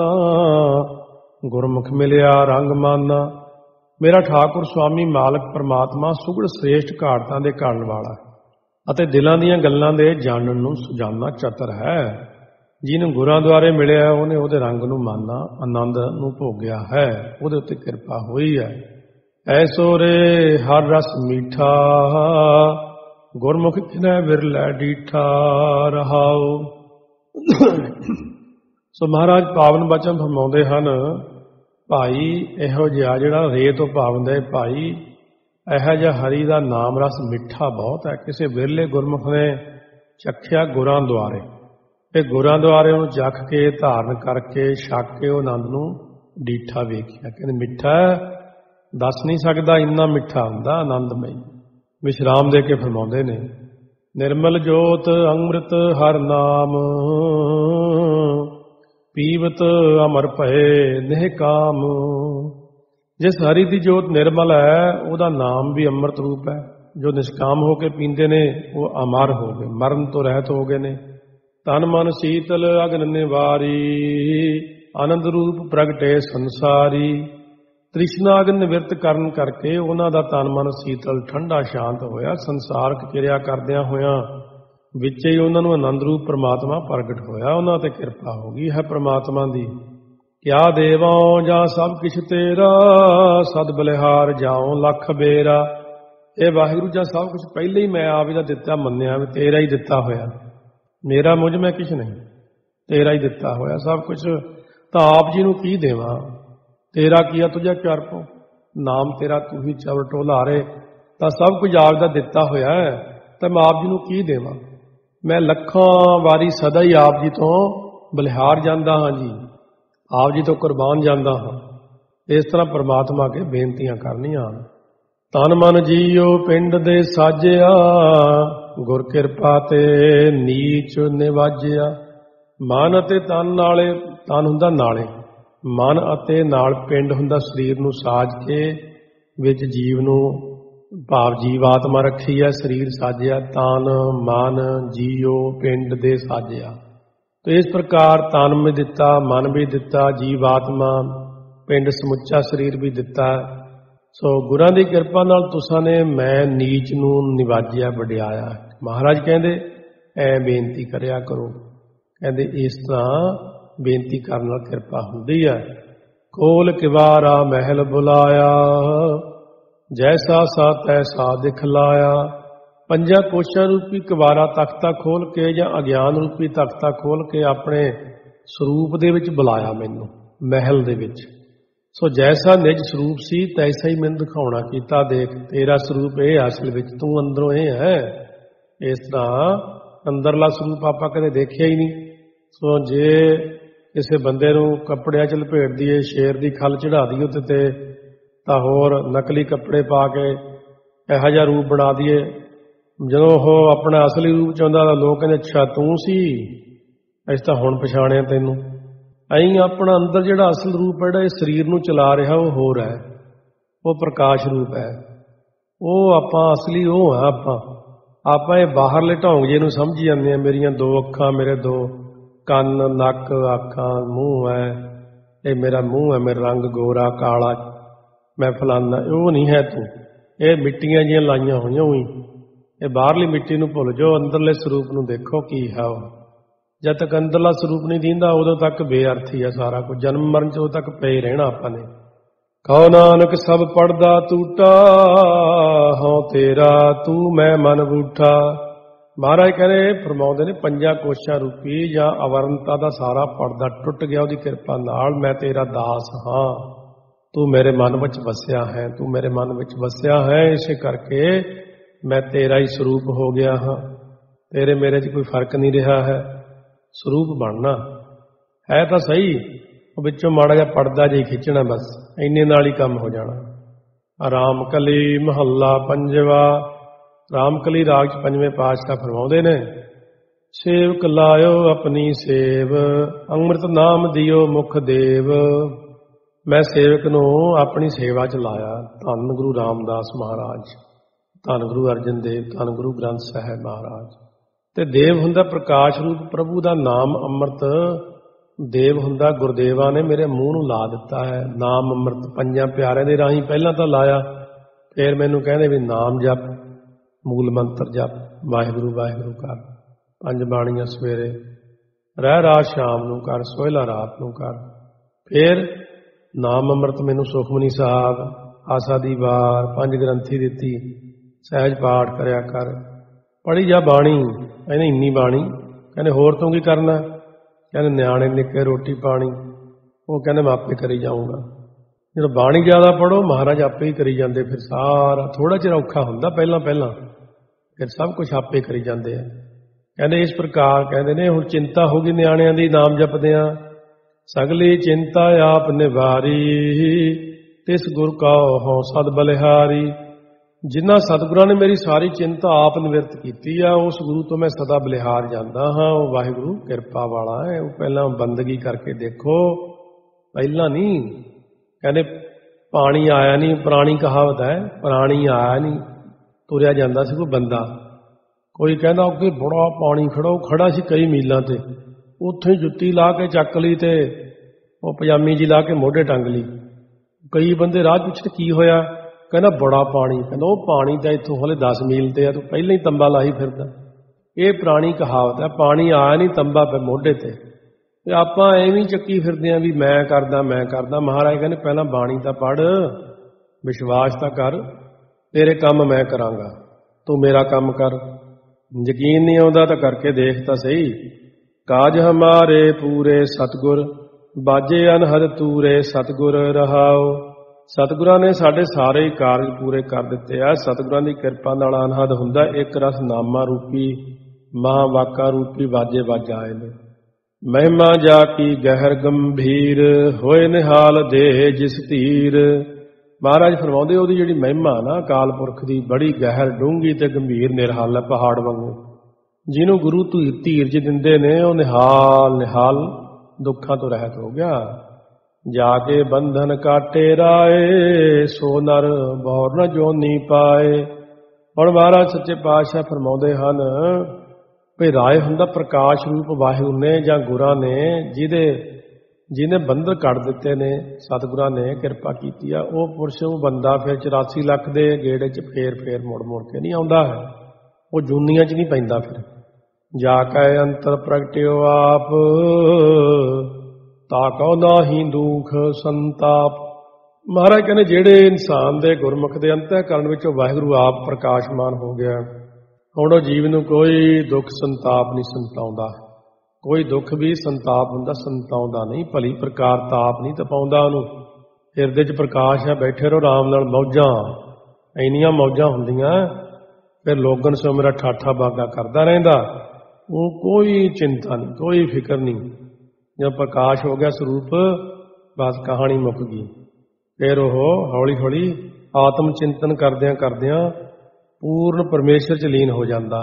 ਗੁਰਮੁਖ ਮਿਲਿਆ ਰੰਗ ਮਾਨਾ। ਮੇਰਾ ਠਾਕੁਰ ਸੁਆਮੀ ਮਾਲਕ ਪਰਮਾਤਮਾ ਸੁਗੜ ਸ੍ਰੇਸ਼ਟ ਘਾੜਤਾਂ ਦੇ ਘਾੜਨ ਵਾਲਾ ਅਤੇ ਦਿਲਾਂ ਦੀਆਂ ਗੱਲਾਂ ਦੇ ਜਾਣਨ ਨੂੰ ਸੁਜਾਨਾ ਚਤਰ ਹੈ। ਜਿਹਨੂੰ ਗੁਰਾਂ ਦੁਆਰੇ ਮਿਲਿਆ, ਉਹਨੇ ਉਹਦੇ ਰੰਗ ਨੂੰ ਮਾਨਾ, ਆਨੰਦ ਨੂੰ ਭੋਗਿਆ ਹੈ, ਉਹਦੇ ਉੱਤੇ ਕਿਰਪਾ ਹੋਈ ਹੈ। ਐਸੋ ਰੇ ਹਰ ਰਸ ਮੀਠਾ, ਗੁਰਮੁਖ ਕਿਨੈ ਵਿਰਲੇ ਡੀਠਾ ਰਹਾਉ। ਸੋ ਮਹਾਰਾਜ ਪਾਵਨ ਬਚਨ ਫਰਮਾਉਂਦੇ ਹਨ, ਭਾਈ ਇਹੋ ਜਿਹਾ ਜਿਹੜਾ ਰੇ ਤੋਂ ਪਾਵਨ ਭਾਈ, ਇਹੋ ਜਿਹਾ ਹਰੀ ਦਾ ਨਾਮ ਰਸ ਮਿੱਠਾ ਬਹੁਤ ਹੈ। ਕਿਸੇ ਵਿਰਲੇ ਗੁਰਮੁਖ ਨੇ ਚਖਿਆ ਗੁਰਾਂ ਦੁਆਰੇ, ਤੇ ਗੁਰਾਂ ਦੁਆਰੇ ਉਹਨੂੰ ਚੱਖ ਕੇ ਧਾਰਨ ਕਰਕੇ ਛਕ ਕੇ ਉਹ ਆਨੰਦ ਨੂੰ ਡੀਠਾ ਵੇਖਿਆ। ਕਹਿੰਦੇ ਮਿੱਠਾ ਦੱਸ ਨਹੀਂ ਸਕਦਾ, ਇੰਨਾ ਮਿੱਠਾ ਹੁੰਦਾ ਆਨੰਦਮਈ। ਵਿਸ਼ਰਾਮ ਦੇ ਕੇ ਫਰਮਾਉਂਦੇ ਨੇ, ਨਿਰਮਲ ਜੋਤ ਅੰਮ੍ਰਿਤ ਹਰ ਨਾਮ, ਪੀਵਤ ਅਮਰ ਭਏ ਨਿਹ ਕਾਮ। ਜਿਸ ਹਰੀ ਦੀ ਜੋਤ ਨਿਰਮਲ ਹੈ, ਉਹਦਾ ਨਾਮ ਵੀ ਅੰਮ੍ਰਿਤ ਰੂਪ ਹੈ। ਜੋ ਨਿਸ਼ਕਾਮ ਹੋ ਕੇ ਪੀਂਦੇ ਨੇ ਉਹ ਅਮਰ ਹੋ ਗਏ, ਮਰਨ ਤੋਂ ਰਹਿਤ ਹੋ ਗਏ ਨੇ। ਤਨ ਮਨ ਸੀਤਲ ਅਗਨ ਨਿਵਾਰੀ, ਆਨੰਦ ਰੂਪ ਪ੍ਰਗਟੇ ਸੰਸਾਰੀ। ਤ੍ਰਿਸ਼ਨਾ ਅਗਨ ਨਿਵਰਤ ਕਰਨ ਕਰਕੇ ਉਹਨਾਂ ਦਾ ਤਨ ਮਨ ਸੀਤਲ ਠੰਡਾ ਸ਼ਾਂਤ ਹੋਇਆ। ਸੰਸਾਰਕ ਕਿਰਿਆ ਕਰਦਿਆਂ ਹੋਇਆਂ ਵਿੱਚ ਹੀ ਉਹਨਾਂ ਨੂੰ ਆਨੰਦ ਰੂਪ ਪ੍ਰਮਾਤਮਾ ਪ੍ਰਗਟ ਹੋਇਆ। ਉਹਨਾਂ ਤੇ ਕਿਰਪਾ ਹੋ ਗਈ ਹੈ ਪ੍ਰਮਾਤਮਾ ਦੀ। ਕਿਆ ਦੇਵਾਂ ਜਾਂ ਸਭ ਕਿਛ ਤੇਰਾ, ਸਦ ਬਲਿਹਾਰ ਜਾਉ ਲੱਖ ਬੇਰਾ। ਇਹ ਵਾਹਿਗੁਰੂ ਜਾਂ ਸਭ ਕੁਝ ਪਹਿਲੇ ਹੀ ਮੈਂ ਆਪ ਇਹਦਾ ਦਿੱਤਾ ਮੰਨਿਆ, ਤੇਰਾ ਹੀ ਦਿੱਤਾ ਹੋਇਆ। ਮੇਰਾ ਮੁਝ ਮੈਂ ਕਿਛ ਨਹੀਂ, ਤੇਰਾ ਹੀ ਦਿੱਤਾ ਹੋਇਆ ਸਭ ਕੁਝ। ਤਾਂ ਆਪ ਜੀ ਨੂੰ ਕੀ ਦੇਵਾਂ? ਤੇਰਾ ਕੀਆ ਤੁਝਾ ਚਰਪੋ, ਨਾਮ ਤੇਰਾ ਤੂੰ ਹੀ ਚਵਰ ਟੋਲਾਰੇ। ਤਾਂ ਸਭ ਕੁਝ ਆਪ ਦਾ ਦਿੱਤਾ ਹੋਇਆ ਹੈ, ਤਾਂ ਮੈਂ ਆਪ ਜੀ ਨੂੰ ਕੀ ਦੇਵਾਂ? ਮੈਂ ਲੱਖਾਂ ਵਾਰੀ ਸਦਾ ਹੀ ਆਪ ਜੀ ਤੋਂ ਬਲਿਹਾਰ ਜਾਂਦਾ ਹਾਂ ਜੀ, ਆਪ ਜੀ ਤੋਂ ਕੁਰਬਾਨ ਜਾਂਦਾ ਹਾਂ। ਇਸ ਤਰ੍ਹਾਂ ਪ੍ਰਮਾਤਮਾ ਅੱਗੇ ਬੇਨਤੀਆਂ ਕਰਨੀਆਂ। ਤਨ ਮਨ ਜੀਓ ਪਿੰਡ ਦੇ ਸਾਜਿਆ, ਗੁਰ ਕਿਰਪਾ ਤੇ ਨੀਚ ਨਿਵਾਜਿਆ। ਮਨ ਅਤੇ ਤਨ ਨਾਲੇ, ਤਨ ਹੁੰਦਾ ਨਾਲੇ, ਮਨ ਅਤੇ ਨਾਲ ਪਿੰਡ ਹੁੰਦਾ ਸਰੀਰ ਨੂੰ ਸਾਜ ਕੇ ਵਿੱਚ ਜੀਵ ਨੂੰ ਭਾਵ ਜੀਵ ਆਤਮਾ ਰੱਖੀ ਹੈ। ਸਰੀਰ ਸਾਜਿਆ, ਤਨ ਮਨ ਜੀਓ ਪਿੰਡ ਦੇ ਸਾਜਿਆ। ਤੇ ਇਸ ਪ੍ਰਕਾਰ ਤਨ ਵੀ ਦਿੱਤਾ, ਮਨ ਵੀ ਦਿੱਤਾ, ਜੀਵ ਆਤਮਾ, ਪਿੰਡ ਸਮੁੱਚਾ ਸਰੀਰ ਵੀ ਦਿੱਤਾ। ਸੋ ਗੁਰਾਂ ਦੀ ਕਿਰਪਾ ਨਾਲ ਤੁਸਾਂ ਨੇ ਮੈਂ ਨੀਚ ਨੂੰ ਨਿਵਾਜਿਆ, ਵਡਿਆਇਆ। ਮਹਾਰਾਜ ਕਹਿੰਦੇ ਐ ਬੇਨਤੀ ਕਰਿਆ ਕਰੋ। ਕਹਿੰਦੇ ਇਸ ਤਰ੍ਹਾਂ ਬੇਨਤੀ ਕਰਨ ਨਾਲ ਕਿਰਪਾ ਹੁੰਦੀ ਹੈ। ਕੋਲ ਕਿਵਾਰਾ ਮਹਿਲ ਬੁਲਾਇਆ, ਜੈਸਾ ਸਾ ਤੈਸਾ ਦਿਖਲਾਇਆ। ਪੰਜਾਂ ਕੋਸ਼ਾਂ ਰੂਪੀ ਕਿਵਾਰਾ ਤਖਤਾ ਖੋਲ ਕੇ ਜਾਂ ਅਗਿਆਨ ਰੂਪੀ ਤਖਤਾ ਖੋਲ ਕੇ ਆਪਣੇ ਸਰੂਪ ਦੇ ਵਿੱਚ ਬੁਲਾਇਆ ਮੈਨੂੰ, ਮਹਿਲ ਦੇ ਵਿੱਚ। ਸੋ ਜੈਸਾ ਨਿਜ ਸਰੂਪ ਸੀ ਤੈਸਾ ਹੀ ਮੈਨੂੰ ਦਿਖਾਉਣਾ ਕੀਤਾ। ਦੇਖ ਤੇਰਾ ਸਰੂਪ ਇਹ ਅਸਲ ਵਿੱਚ ਤੂੰ ਅੰਦਰੋਂ ਇਹ ਹੈ। ਇਸ ਤਰ੍ਹਾਂ ਅੰਦਰਲਾ ਸਰੂਪ ਆਪਾਂ ਕਦੇ ਦੇਖਿਆ ਹੀ ਨਹੀਂ। ਸੋ ਜੇ ਕਿਸੇ ਬੰਦੇ ਨੂੰ ਕੱਪੜਿਆਂ 'ਚ ਲਪੇਟ ਦਈਏ, ਸ਼ੇਰ ਦੀ ਖੱਲ ਚੜ੍ਹਾ ਦਈਏ ਉੱਤੇ ਤੇ ਤਾਂ ਹੋਰ ਨਕਲੀ ਕੱਪੜੇ ਪਾ ਕੇ ਇਹੋ ਜਿਹਾ ਰੂਪ ਬਣਾ ਦਈਏ, ਜਦੋਂ ਉਹ ਆਪਣਾ ਅਸਲੀ ਰੂਪ 'ਚ ਆਉਂਦਾ ਤਾਂ ਲੋਕ ਕਹਿੰਦੇ ਅੱਛਾ ਤੂੰ ਸੀ, ਅਸੀਂ ਤਾਂ ਹੁਣ ਪਛਾਣਿਆ ਤੈਨੂੰ। ਅਸੀਂ ਆਪਣਾ ਅੰਦਰ ਜਿਹੜਾ ਅਸਲ ਰੂਪ ਹੈ, ਜਿਹੜਾ ਇਹ ਸਰੀਰ ਨੂੰ ਚਲਾ ਰਿਹਾ, ਉਹ ਹੋਰ ਹੈ, ਉਹ ਪ੍ਰਕਾਸ਼ ਰੂਪ ਹੈ। ਉਹ ਆਪਾਂ ਅਸਲੀ ਉਹ ਹੈ। ਆਪਾਂ ਇਹ ਬਾਹਰਲੇ ਢੌਂਗ ਜੇ ਨੂੰ ਸਮਝੀ ਜਾਂਦੇ ਹਾਂ। ਮੇਰੀਆਂ 2 ਅੱਖਾਂ, ਮੇਰੇ 2 ਕੰਨ, ਨੱਕ, ਅੱਖਾਂ, ਮੂੰਹ ਹੈ, ਇਹ ਮੇਰਾ ਮੂੰਹ ਹੈ, ਮੇਰਾ ਰੰਗ ਗੋਰਾ ਕਾਲਾ, ਮੈਂ ਫਲਾਨਾ। ਉਹ ਨਹੀਂ ਹੈ ਤੂੰ। ਇਹ ਮਿੱਟੀਆਂ ਜਿਹੀਆਂ ਲਾਈਆਂ ਹੋਈਆਂ ਉਹੀ। ਇਹ ਬਾਹਰਲੀ ਮਿੱਟੀ ਨੂੰ ਭੁੱਲ ਜਾਓ, ਅੰਦਰਲੇ ਸਰੂਪ ਨੂੰ ਦੇਖੋ ਕੀ ਹੈ ਉਹ। ਜਦ ਤੱਕ ਅੰਦਰਲਾ ਸਰੂਪ ਨਹੀਂ ਦਿੰਦਾ ਉਦੋਂ ਤੱਕ ਬੇਅਰਥੀ ਹੈ ਸਾਰਾ ਕੁਝ। ਜਨਮ ਮਰਨ 'ਚ ਉਦੋਂ ਤੱਕ ਪਏ ਰਹਿਣਾ ਆਪਾਂ ਨੇ। ਕਹੋ ਨਾਨਕ ਸਭ ਪੜਦਾ ਟੂਟਾ, ਹਉ ਤੇਰਾ ਤੂੰ ਮੈਂ ਮਨ ਬੂਠਾ। ਮਹਾਰਾਜ ਕਹਿੰਦੇ ਫਰਮਾਉਂਦੇ ਨੇ 5 ਕੋਸ਼ਾਂ ਰੂਪੀ ਜਾਂ ਅਵਰਨਤਾ ਦਾ ਸਾਰਾ ਪਰਦਾ ਟੁੱਟ ਗਿਆ ਉਹਦੀ ਕਿਰਪਾ ਨਾਲ। ਮੈਂ ਤੇਰਾ ਦਾਸ ਹਾਂ, ਤੂੰ ਮੇਰੇ ਮਨ ਵਿੱਚ ਵਸਿਆ ਹੈ, ਤੂੰ ਮੇਰੇ ਮਨ ਵਿੱਚ ਵਸਿਆ ਹੈ। ਇਸੇ ਕਰਕੇ ਮੈਂ ਤੇਰਾ ਹੀ ਸਰੂਪ ਹੋ ਗਿਆ ਹਾਂ। ਤੇਰੇ ਮੇਰੇ 'ਚ ਕੋਈ ਫਰਕ ਨਹੀਂ ਰਿਹਾ ਹੈ। ਸਰੂਪ ਬਣਨਾ ਹੈ ਤਾਂ ਸਹੀ, ਉਹ ਵਿੱਚੋਂ ਮਾੜਾ ਜਿਹਾ ਪਰਦਾ ਜਿਹਾ ਖਿੱਚਣਾ, ਬਸ ਇੰਨੇ ਨਾਲ ਹੀ ਕੰਮ ਹੋ ਜਾਣਾ। ਰਾਮ ਕਲੀ ਮਹੱਲਾ 5ਵਾਂ। ਰਾਮ ਕਲੀ ਰਾਗ 'ਚ 5ਵੇਂ ਪਾਤਸ਼ਾਹ ਫਰਮਾਉਂਦੇ ਨੇ, ਸੇਵਕ ਲਾਇਓ ਆਪਣੀ ਸੇਵ, ਅੰਮ੍ਰਿਤ ਨਾਮ ਦਿਓ ਮੁਖ ਦੇਵ। ਮੈਂ ਸੇਵਕ ਨੂੰ ਆਪਣੀ ਸੇਵਾ 'ਚ ਲਾਇਆ। ਧੰਨ ਗੁਰੂ ਰਾਮਦਾਸ ਮਹਾਰਾਜ, ਧੰਨ ਗੁਰੂ ਅਰਜਨ ਦੇਵ, ਧੰਨ ਗੁਰੂ ਗ੍ਰੰਥ ਸਾਹਿਬ ਮਹਾਰਾਜ। ਤੇ ਦੇਵ ਹੁੰਦਾ ਪ੍ਰਕਾਸ਼ ਰੂਪ ਪ੍ਰਭੂ ਦਾ ਨਾਮ ਅੰਮ੍ਰਿਤ। ਦੇਵ ਹੁੰਦਾ ਗੁਰਦੇਵਾਂ ਨੇ ਮੇਰੇ ਮੂੰਹ ਨੂੰ ਲਾ ਦਿੱਤਾ ਹੈ ਨਾਮ ਅੰਮ੍ਰਿਤ। 5 ਪਿਆਰਿਆਂ ਦੇ ਰਾਹੀਂ ਪਹਿਲਾਂ ਤਾਂ ਲਾਇਆ, ਫਿਰ ਮੈਨੂੰ ਕਹਿੰਦੇ ਵੀ ਨਾਮ ਜਪ, ਮੂਲ ਮੰਤਰ ਜਪ, ਵਾਹਿਗੁਰੂ ਵਾਹਿਗੁਰੂ ਕਰ। 5 ਬਾਣੀਆਂ ਸਵੇਰੇ, ਰਹਿ ਰਾਤ ਸ਼ਾਮ ਨੂੰ ਕਰ, ਸੋਹਿਲਾ ਰਾਤ ਨੂੰ ਕਰ। ਫਿਰ ਨਾਮ ਅੰਮ੍ਰਿਤ ਮੈਨੂੰ ਸੁਖਮਨੀ ਸਾਹਿਬ, ਆਸਾ ਦੀ ਵਾਰ, 5 ਗ੍ਰੰਥੀ ਦਿੱਤੀ, ਸਹਿਜ ਪਾਠ ਕਰਿਆ ਕਰ, ਪੜ੍ਹੀ ਜਾ ਬਾਣੀ। ਕਹਿੰਦੇ ਇੰਨੀ ਬਾਣੀ, ਕਹਿੰਦੇ ਹੋਰ ਤੂੰ ਕੀ ਕਰਨਾ? ਕਹਿੰਦੇ ਨਿਆਣੇ ਨਿੱਕੇ ਰੋਟੀ ਪਾਣੀ, ਉਹ ਕਹਿੰਦੇ ਮੈਂ ਆਪੇ ਕਰੀ ਜਾਊਂਗਾ। ਜਦੋਂ ਬਾਣੀ ਜ਼ਿਆਦਾ ਪੜ੍ਹੋ ਮਹਾਰਾਜ ਆਪੇ ਹੀ ਕਰੀ ਜਾਂਦੇ। ਫਿਰ ਸਾਰਾ ਥੋੜ੍ਹਾ ਚਿਰ ਔਖਾ ਹੁੰਦਾ ਪਹਿਲਾਂ, ਫਿਰ ਸਭ ਕੁਝ ਆਪੇ ਕਰੀ ਜਾਂਦੇ ਆ। ਕਹਿੰਦੇ ਇਸ ਪ੍ਰਕਾਰ ਕਹਿੰਦੇ ਨੇ ਹੁਣ ਚਿੰਤਾ ਹੋ ਗਈ ਨਿਆਣਿਆਂ ਦੀ ਨਾਮ ਜਪਦਿਆਂ। ਸਗਲੀ ਚਿੰਤਾ ਆਪ ਨਿਵਾਰੀ, ਤਿਸ ਗੁਰ ਕਉ ਹਉ ਸਦ ਬਲਿਹਾਰੀ। ਜਿਨ੍ਹਾਂ ਸਤਿਗੁਰਾਂ ਨੇ ਮੇਰੀ ਸਾਰੀ ਚਿੰਤਾ ਆਪ ਨਿਵਰਤ ਕੀਤੀ ਆ, ਉਸ ਗੁਰੂ ਤੋਂ ਮੈਂ ਸਦਾ ਬਲਿਹਾਰ ਜਾਂਦਾ ਹਾਂ। ਉਹ ਵਾਹਿਗੁਰੂ ਕਿਰਪਾ ਵਾਲਾ ਹੈ। ਉਹ ਪਹਿਲਾਂ ਬੰਦਗੀ ਕਰਕੇ ਦੇਖੋ, ਪਹਿਲਾਂ ਨਹੀਂ। ਕਹਿੰਦੇ ਪਾਣੀ ਆਇਆ ਨਹੀਂ, ਪੁਰਾਣੀ ਕਹਾਵਤ ਹੈ, ਪਾਣੀ ਆਇਆ ਨਹੀਂ, ਤੁਰਿਆ ਜਾਂਦਾ ਸੀ ਕੋਈ ਬੰਦਾ। ਕੋਈ ਕਹਿੰਦਾ ਅੱਗੇ ਬੜਾ ਪਾਣੀ ਖੜਾ, ਉਹ ਖੜਾ ਸੀ ਕਈ ਮੀਲਾਂ ਤੇ, ਉੱਥੇ ਜੁੱਤੀ ਲਾ ਕੇ ਚੱਕ ਲਈ ਤੇ ਉਹ ਪਜਾਮੀ ਜੀ ਲਾ ਕੇ ਮੋਢੇ ਟੰਗ ਲਈ। ਕਈ ਬੰਦੇ ਰਾਹ ਪੁੱਛਦੇ ਕੀ ਹੋਇਆ? ਕਹਿੰਦਾ ਬੜਾ ਪਾਣੀ। ਕਹਿੰਦਾ ਉਹ ਪਾਣੀ ਤਾਂ ਇੱਥੋਂ ਹਲੇ 10 ਮੀਲ ਤੇ ਆ, ਤੂੰ ਪਹਿਲਾਂ ਹੀ ਤੰਬਾ ਲਾਈ ਫਿਰਦਾ। ਇਹ ਪੁਰਾਣੀ ਕਹਾਵਤ ਹੈ, ਪਾਣੀ ਆਇਆ ਨਹੀਂ ਤੰਬਾ ਪੈ ਮੋਢੇ ਤੇ ਆਪਾਂ ਐਵੇਂ ਚੱਕੀ ਫਿਰਦੇ ਹਾਂ ਵੀ ਮੈਂ ਕਰਦਾ। ਮਹਾਰਾਜ ਕਹਿੰਦੇ ਪਹਿਲਾਂ ਬਾਣੀ ਤਾਂ ਪੜ੍ਹ, ਵਿਸ਼ਵਾਸ ਤਾਂ ਕਰ, ਤੇਰੇ ਕੰਮ ਮੈਂ ਕਰਾਂਗਾ, ਤੂੰ ਮੇਰਾ ਕੰਮ ਕਰ। ਯਕੀਨ ਨਹੀਂ ਆਉਂਦਾ ਤਾਂ ਕਰਕੇ ਦੇਖ ਤਾਂ ਸਹੀ। ਕਾਜ ਹਮਾਰੇ ਪੂਰੇ ਸਤਿਗੁਰ, ਬਾਜੇ ਅਨਹਦ ਤੂਰੇ ਸਤਿਗੁਰ ਰਹਾਓ। ਸਤਿਗੁਰਾਂ ਨੇ ਸਾਡੇ ਸਾਰੇ ਹੀ ਕਾਰਜ ਪੂਰੇ ਕਰ ਦਿੱਤੇ ਆ। ਸਤਿਗੁਰਾਂ ਦੀ ਕਿਰਪਾ ਨਾਲ ਅਨਹਦ ਹੁੰਦਾ। ਇੱਕ ਰਸ ਨਾਮਾ ਰੂਪੀ, ਮਹਾਵਾਕਾ ਰੂਪੀ ਬਾਜੇ ਵੱਜ ਆਏ ਨੇ। ਮਹਿਮਾ ਜਾ ਕੀ ਗਹਿਰ ਗੰਭੀਰ, ਹੋਏ ਨਿਹਾਲ ਦੇ ਜਿਸ ਧੀਰ। ਮਹਾਰਾਜ ਫਰਮਾਉਂਦੇ ਉਹਦੀ ਜਿਹੜੀ ਮਹਿਮਾ ਨਾ ਅਕਾਲ ਪੁਰਖ ਦੀ, ਬੜੀ ਗਹਿਰ ਡੂੰਘੀ ਤੇ ਗੰਭੀਰ ਨਿਰਹਾਲ ਹੈ, ਪਹਾੜ ਵਾਂਗੂ। ਜਿਹਨੂੰ ਗੁਰੂ ਧੀਰਜ ਦਿੰਦੇ ਨੇ ਉਹ ਨਿਹਾਲ ਦੁੱਖਾਂ ਤੋਂ ਰਹਿਤ ਹੋ ਗਿਆ। ਜਾ ਕੇ ਬੰਧਨ ਕਾਟੇ ਰਾਏ, ਸੋ ਨਰ ਬੌਰ ਨ ਜੋਨੀ ਪਾਏ। ਹੁਣ ਮਹਾਰਾਜ ਸੱਚੇ ਪਾਤਸ਼ਾਹ ਫਰਮਾਉਂਦੇ ਹਨ ਵੀ ਰਾਏ ਹੁੰਦਾ ਪ੍ਰਕਾਸ਼ ਰੂਪ ਵਾਹਿਗੁਰੂ ਨੇ ਜਾਂ ਗੁਰਾਂ ਨੇ, ਜਿਹਨੇ ਬੰਧਨ ਕੱਢ ਦਿੱਤੇ ਨੇ, ਸਤਿਗੁਰਾਂ ਨੇ ਕਿਰਪਾ ਕੀਤੀ ਆ। ਉਹ ਪੁਰਸ਼, ਉਹ ਬੰਦਾ ਫਿਰ 84 ਲੱਖ ਦੇ ਗੇੜੇ 'ਚ ਫੇਰ ਮੁੜ ਕੇ ਨਹੀਂ ਆਉਂਦਾ ਹੈ, ਉਹ ਜੂਨੀਆਂ 'ਚ ਨਹੀਂ ਪੈਂਦਾ। ਫਿਰ ਜਾ ਕੇ ਅੰਤਰ ਪ੍ਰਗਟਿਓ ਆਪ, ਤਾਕੋ ਨਾਹੀ ਦੁਖ ਸੰਤਾਪ। ਮਹਾਰਾਜ ਕਹਿੰਦੇ ਜਿਹੜੇ ਇਨਸਾਨ ਦੇ ਗੁਰਮੁਖ ਦੇ ਅੰਤःਕਰਣ ਵਿੱਚ ਵਾਹਿਗੁਰੂ ਆਪ ਪ੍ਰਕਾਸ਼ਮਾਨ ਹੋ ਗਿਆ, ਹੁਣ ਉਹ ਜੀਵ ਨੂੰ ਕੋਈ ਦੁੱਖ ਸੰਤਾਪ ਨਹੀਂ ਸੰਤਾਉਂਦਾ। ਕੋਈ ਦੁੱਖ ਵੀ ਸੰਤਾਪ ਹੁੰਦਾ, ਸੰਤਾਉਂਦਾ ਨਹੀਂ। ਭਲੀ ਪ੍ਰਕਾਰ ਤਾਪ ਨਹੀਂ ਤਪਾਉਂਦਾ ਉਹਨੂੰ। ਹਿਰਦੇ 'ਚ ਪ੍ਰਕਾਸ਼ ਹੈ, ਬੈਠੇ ਰਹੋ ਆਰਾਮ ਨਾਲ। ਮੌਜਾਂ ਇੰਨੀਆਂ ਮੌਜਾਂ ਹੁੰਦੀਆਂ, ਫਿਰ ਲੋਗਨ ਸੋ ਮੇਰਾ ਠਾਠਾ ਬਾਗਾ ਕਰਦਾ ਰਹਿੰਦਾ। ਉਹ ਕੋਈ ਚਿੰਤਾ ਨਹੀਂ, ਕੋਈ ਫਿਕਰ ਨਹੀਂ। ਜਦ ਪ੍ਰਕਾਸ਼ ਹੋ ਗਿਆ ਸਰੂਪ, ਬਸ ਕਹਾਣੀ ਮੁੱਕ ਗਈ। ਫਿਰ ਉਹ ਹੌਲੀ ਹੌਲੀ ਆਤਮ ਚਿੰਤਨ ਕਰਦਿਆਂ ਕਰਦਿਆਂ ਪੂਰਨ ਪਰਮੇਸ਼ਰ 'ਚ ਲੀਨ ਹੋ ਜਾਂਦਾ।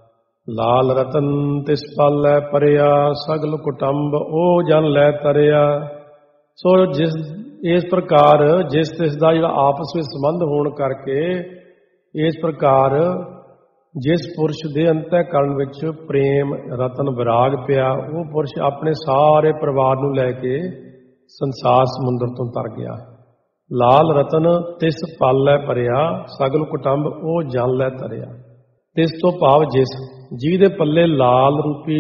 ਲਾਲ ਰਤਨ ਤਿਸ ਪਾਲੈ ਪਰਿਆ, ਸਗਲ ਕੁਟੰਬ ਉਹ ਜਨ ਲੈ ਤਰਿਆ। ਸੋ ਇਸ ਪ੍ਰਕਾਰ ਜਿਸ ਤਿਸ ਦਾ ਜਿਹੜਾ ਆਪਸ ਵਿੱਚ ਸੰਬੰਧ ਹੋਣ ਕਰਕੇ, ਇਸ ਪ੍ਰਕਾਰ ਜਿਸ ਪੁਰਸ਼ ਦੇ ਅੰਤःਕਰਨ ਵਿੱਚ ਪ੍ਰੇਮ ਰਤਨ ਵਿਰਾਗ ਪਿਆ, ਉਹ ਪੁਰਸ਼ ਆਪਣੇ ਸਾਰੇ ਪਰਿਵਾਰ ਨੂੰ ਲੈ ਕੇ ਸੰਸਾਰ ਸਮੁੰਦਰ ਤੋਂ ਤਰ ਗਿਆ। ਲਾਲ ਰਤਨ ਤਿਸ ਪਾਲੈ ਭਰਿਆ, ਸਗਲ ਕੁਟੰਬ ਉਹ ਜਨ ਲੈ ਤਰਿਆ। ਤਿਸ ਤੋਂ ਭਾਵ ਜਿਸ, ਜਿਹਦੇ ਪੱਲੇ ਲਾਲ ਰੂਪੀ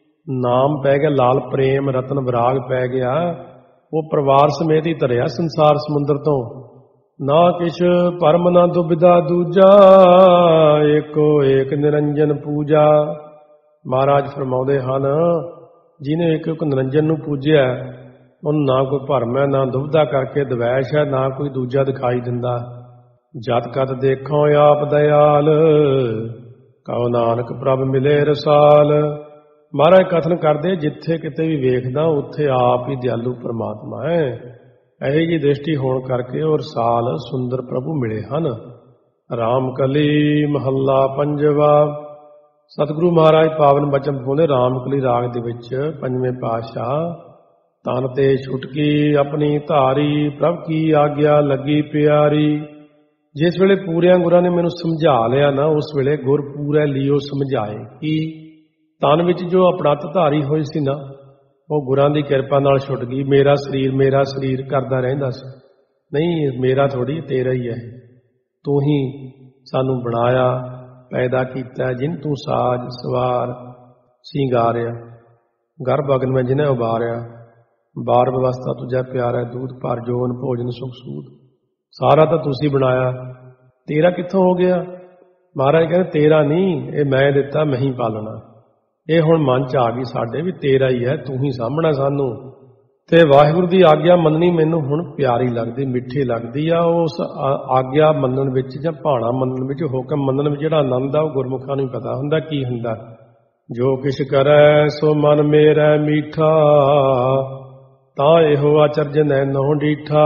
ਨਾਮ ਪੈ ਗਿਆ, ਲਾਲ ਪ੍ਰੇਮ ਰਤਨ ਵਿਰਾਗ ਪੈ ਗਿਆ, ਉਹ ਪਰਿਵਾਰ ਸਮੇਤ ਹੀ ਤਰਿਆ ਸੰਸਾਰ ਸਮੁੰਦਰ ਤੋਂ। ਨਾ ਕਿਛ ਭਰਮ ਨਾ ਦੁਬਿਧਾ ਦੂਜਾ, ਏਕੋ ਏਕ ਨਿਰੰਜਨ ਪੂਜਾ। ਮਹਾਰਾਜ ਫਰਮਾਉਂਦੇ ਹਨ, ਜਿਹਨੇ ਇੱਕ ਇੱਕ ਨਿਰੰਜਨ ਨੂੰ ਪੂਜਿਆ, ਉਹਨੂੰ ਨਾ ਕੋਈ ਭਰਮ ਹੈ, ਨਾ ਦੁਬਿਧਾ ਕਰਕੇ ਦਵੈਸ਼ ਹੈ, ਨਾ ਕੋਈ ਦੂਜਾ ਦਿਖਾਈ ਦਿੰਦਾ। ਜਦ ਕਦ ਦੇਖੋ ਆਪ ਦਇਆਲ, ਕਹੋ ਨਾਨਕ ਪ੍ਰਭ ਮਿਲੇ ਰਸਾਲ। ਮਹਾਰਾਜ ਕਥਨ ਕਰਦੇ, ਜਿੱਥੇ ਕਿਤੇ ਵੀ ਵੇਖਦਾ ਉੱਥੇ ਆਪ ਹੀ ਦਿਆਲੂ ਪਰਮਾਤਮਾ ਹੈ। ਇਹੋ ਜਿਹੀ ਦ੍ਰਿਸ਼ਟੀ ਹੋਣ ਕਰਕੇ ਉਹ ਰਸਾਲ ਸੁੰਦਰ ਪ੍ਰਭੂ ਮਿਲੇ ਹਨ। ਰਾਮ ਕਲੀ ਮਹੱਲਾ ਪੰਜਵਾ। ਸਤਿਗੁਰੂ ਮਹਾਰਾਜ ਪਾਵਨ ਬਚਨ ਪਾਉਂਦੇ ਰਾਮ ਕਲੀ ਰਾਗ ਦੇ ਵਿੱਚ, ਪੰਜਵੇਂ ਪਾਤਸ਼ਾਹ। ਤਨ ਤੇ ਛੁਟਕੀ ਆਪਣੀ ਧਾਰੀ, ਪ੍ਰਭ ਕੀ ਆਗਿਆ ਲੱਗੀ ਪਿਆਰੀ। ਜਿਸ ਵੇਲੇ ਪੂਰਿਆਂ ਗੁਰਾਂ ਨੇ ਮੈਨੂੰ ਸਮਝਾ ਲਿਆ ਨਾ, ਉਸ ਵੇਲੇ ਗੁਰ ਪੂਰੇ ਲਿਓ ਸਮਝਾਏ। ਕਿ ਤਨ ਵਿੱਚ ਜੋ ਅਪੜਤ ਧਾਰੀ ਹੋਈ ਸੀ ਨਾ, ਉਹ ਗੁਰਾਂ ਦੀ ਕਿਰਪਾ ਨਾਲ ਛੁੱਟ ਗਈ। ਮੇਰਾ ਸਰੀਰ ਕਰਦਾ ਰਹਿੰਦਾ ਸੀ। ਨਹੀਂ, ਮੇਰਾ ਥੋੜੀ, ਤੇਰਾ ਹੀ ਹੈ। ਤੂੰ ਹੀ ਸਾਨੂੰ ਬਣਾਇਆ, ਪੈਦਾ ਕੀਤਾ, ਜਿਨ ਤੂੰ ਸਾਜ ਸਵਾਰ ਸਿੰਗਾਰਿਆ। ਗਰਭ ਅਗਨ ਮੈਂ ਜਿਨ੍ਹਾਂ ਉਬਾਰਿਆ, ਬਾਰ ਵਿਵਸਥਾ ਤੁਝਾ ਪਿਆਰਾ, ਦੂਧ ਭਰ ਜੋਨ ਭੋਜਨ ਸੁਖ ਸੂਦ। ਸਾਰਾ ਤਾਂ ਤੁਸੀਂ ਬਣਾਇਆ, ਤੇਰਾ ਕਿੱਥੋਂ ਹੋ ਗਿਆ? ਮਹਾਰਾਜ ਕਹਿੰਦੇ, ਤੇਰਾ ਨਹੀਂ, ਇਹ ਮੈਂ ਦਿੱਤਾ, ਮੈਂ ਹੀ ਪਾਲਣਾ। ਇਹ ਹੁਣ ਮਨ 'ਚ ਆ ਗਈ ਸਾਡੇ ਵੀ ਤੇਰਾ ਹੀ ਹੈ, ਤੂੰ ਹੀ ਸਾਂਭਣਾ ਸਾਨੂੰ। ਤੇ ਵਾਹਿਗੁਰੂ ਦੀ ਆਗਿਆ ਮੰਨਣੀ ਮੈਨੂੰ ਹੁਣ ਪਿਆਰੀ ਲੱਗਦੀ, ਮਿੱਠੀ ਲੱਗਦੀ ਆ। ਉਸ ਆਗਿਆ ਮੰਨਣ ਵਿੱਚ ਜਾਂ ਭਾਣਾ ਮੰਨਣ ਵਿੱਚ, ਹੁਕਮ ਮੰਨਣ ਵਿੱਚ ਜਿਹੜਾ ਆਨੰਦ ਆ, ਉਹ ਗੁਰਮੁਖਾਂ ਨੂੰ ਪਤਾ ਹੁੰਦਾ ਕੀ ਹੁੰਦਾ। ਜੋ ਕਿਛ ਕਰੈ ਸੋ ਮਨ ਮੇਰਾ ਮੀਠਾ, ਤਾਂ ਇਹੋ ਆਚਰਜ ਨੈਨੋ ਡੀਠਾ।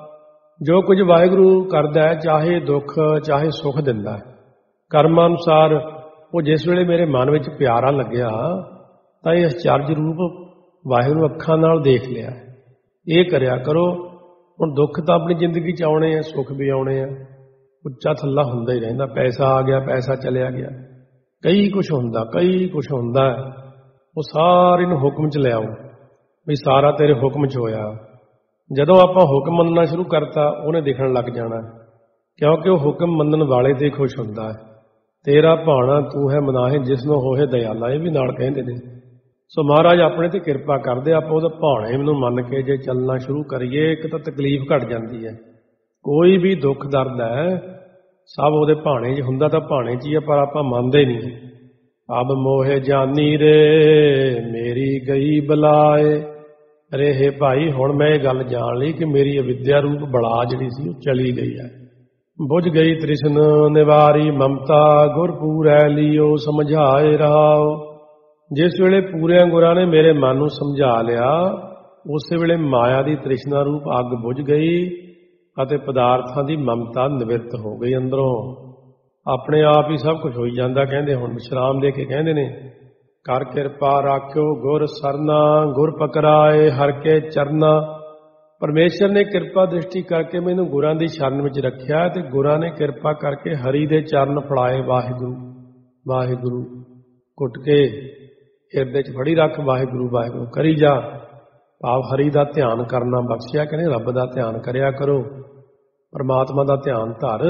ਜੋ ਕੁਝ ਵਾਹਿਗੁਰੂ ਕਰਦਾ ਹੈ, ਚਾਹੇ ਦੁੱਖ ਚਾਹੇ ਸੁੱਖ ਦਿੰਦਾ ਹੈ, ਕਰਮ ਅਨੁਸਾਰ। ਉਹ ਜਿਸ ਵੇਲੇ ਮੇਰੇ ਮਨ ਵਿੱਚ ਪਿਆਰਾ ਲੱਗਿਆ, ਤਾਂ ਇਹ ਅਚਰਜ ਰੂਪ ਵਾਹਿਗੁਰੂ ਅੱਖਾਂ ਨਾਲ ਦੇਖ ਲਿਆ। ਇਹ ਕਰਿਆ ਕਰੋ। ਹੁਣ ਦੁੱਖ ਤਾਂ ਆਪਣੀ ਜ਼ਿੰਦਗੀ 'ਚ ਆਉਣੇ ਆ, ਸੁੱਖ ਵੀ ਆਉਣੇ ਆ। ਉੱਚਾ ਥੱਲਾ ਹੁੰਦਾ ਹੀ ਰਹਿੰਦਾ। ਪੈਸਾ ਆ ਗਿਆ, ਪੈਸਾ ਚਲਿਆ ਗਿਆ, ਕਈ ਕੁਛ ਹੁੰਦਾ। ਉਹ ਸਾਰੇ ਨੂੰ ਹੁਕਮ 'ਚ ਲਿਆਓ ਵੀ ਸਾਰਾ ਤੇਰੇ ਹੁਕਮ 'ਚ ਹੋਇਆ। ਜਦੋਂ ਆਪਾਂ ਹੁਕਮ ਮੰਨਣਾ ਸ਼ੁਰੂ ਕਰਤਾ, ਉਹਨੇ ਦਿਖਣ ਲੱਗ ਜਾਣਾ, ਕਿਉਂਕਿ ਉਹ ਹੁਕਮ ਮੰਨਣ ਵਾਲੇ ਤੇ ਖੁਸ਼ ਹੁੰਦਾ ਹੈ। ਤੇਰਾ ਭਾਣਾ ਤੂੰ ਹੈ ਮਨਾਹੇ, ਜਿਸ ਨੂੰ ਹੋਏ ਦਇਆਲਾ, ਇਹ ਵੀ ਨਾਲ ਕਹਿੰਦੇ ਨੇ। ਸੋ ਮਹਾਰਾਜ ਆਪਣੇ ਤੇ ਕਿਰਪਾ ਕਰਦੇ। ਆਪਾਂ ਉਹਦਾ ਭਾਣੇ ਨੂੰ ਮੰਨ ਕੇ ਜੇ ਚੱਲਣਾ ਸ਼ੁਰੂ ਕਰੀਏ, ਇੱਕ ਤਾਂ ਤਕਲੀਫ ਘਟ ਜਾਂਦੀ ਹੈ। ਕੋਈ ਵੀ ਦੁੱਖ ਦਰਦ ਹੈ, ਸਭ ਉਹਦੇ ਭਾਣੇ 'ਚ ਹੁੰਦਾ, ਤਾਂ ਭਾਣੇ 'ਚ ਹੀ ਹੈ, ਪਰ ਆਪਾਂ ਮੰਨਦੇ ਨਹੀਂ। ਅਬ ਮੋਹੇ ਜਾਨੀ ਰੇ ਮੇਰੀ ਗਈ ਬਲਾਏ। ਅਰੇ ਭਾਈ, ਹੁਣ ਮੈਂ ਇਹ ਗੱਲ ਜਾਣ ਲਈ ਕਿ ਮੇਰੀ ਅਵਿਦਿਆ ਰੂਪ ਬਲਾ ਜਿਹੜੀ ਸੀ ਉਹ ਚਲੀ ਗਈ ਹੈ। ਬੁਝ ਗਈ ਤ੍ਰਿਸ਼ਨ ਨਿਵਾਰੀ ਮਮਤਾ, ਗੁਰ ਪੂਰੈ ਲਿਓ ਸਮਝਾਏ ਰਹਾਓ। ਜਿਸ ਵੇਲੇ ਪੂਰਿਆਂ ਗੁਰਾਂ ਨੇ ਮੇਰੇ ਮਨ ਨੂੰ ਸਮਝਾ ਲਿਆ, ਉਸੇ ਵੇਲੇ ਮਾਇਆ ਦੀ ਤ੍ਰਿਸ਼ਨਾ ਰੂਪ ਅੱਗ ਬੁਝ ਗਈ ਅਤੇ ਪਦਾਰਥਾਂ ਦੀ ਮਮਤਾ ਨਿਵਰਤ ਹੋ ਗਈ ਅੰਦਰੋਂ। ਆਪਣੇ ਆਪ ਹੀ ਸਭ ਕੁਝ ਹੋਈ ਜਾਂਦਾ। ਕਹਿੰਦੇ ਹੁਣ ਵਿਸ਼ਰਾਮ ਦੇ ਕੇ ਕਹਿੰਦੇ ਨੇ, ਕਰ ਕਿਰਪਾ ਰਾਖਿਓ ਗੁਰ ਸਰਨਾ, ਗੁਰ ਪਕਰਾਏ ਹਰ ਕੇ ਚਰਨਾ। ਪਰਮੇਸ਼ਰ ਨੇ ਕਿਰਪਾ ਦ੍ਰਿਸ਼ਟੀ ਕਰਕੇ ਮੈਨੂੰ ਗੁਰਾਂ ਦੀ ਸ਼ਰਨ ਵਿੱਚ ਰੱਖਿਆ, ਤੇ ਗੁਰਾਂ ਨੇ ਕਿਰਪਾ ਕਰਕੇ ਹਰੀ ਦੇ ਚਰਨ ਫੜਾਏ। ਵਾਹਿਗੁਰੂ ਵਾਹਿਗੁਰੂ ਘੁੱਟ ਕੇ ਹਿਰਦੇ 'ਚ ਫੜੀ ਰੱਖ, ਵਾਹਿਗੁਰੂ ਵਾਹਿਗੁਰੂ ਕਰੀ ਜਾ। ਭਾਵ ਹਰੀ ਦਾ ਧਿਆਨ ਕਰਨਾ ਬਖਸ਼ਿਆ। ਕਹਿੰਦੇ ਰੱਬ ਦਾ ਧਿਆਨ ਕਰਿਆ ਕਰੋ, ਪਰਮਾਤਮਾ ਦਾ ਧਿਆਨ ਧਰ।